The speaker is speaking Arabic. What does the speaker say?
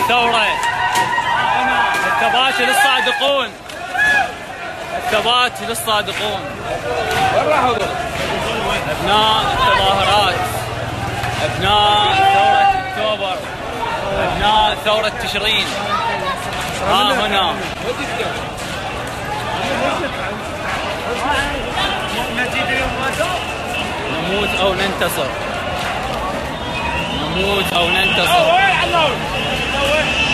الثورة، الثبات للصادقون، الثبات للصادقون. أبناء التظاهرات، أبناء ثورة أكتوبر، أبناء ثورة تشرين، ها هنا. نموت أو ننتصر، نموت أو ننتصر.